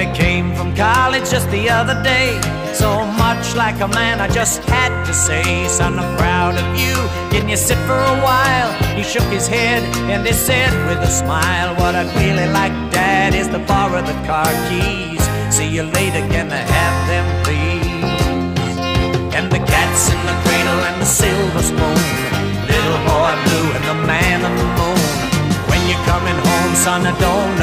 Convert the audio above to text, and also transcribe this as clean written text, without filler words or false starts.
he came from college just the other day. So much like a man, I just had to say, son, I'm proud of you. Can you sit for a while? He shook his head and he said with a smile, what I'd really like, Dad, is to borrow the car keys. See you later, can I have them, please? And the cat's in the cradle and the silver spoon, little boy blue and the man on the moon. When you're coming home, son, I don't know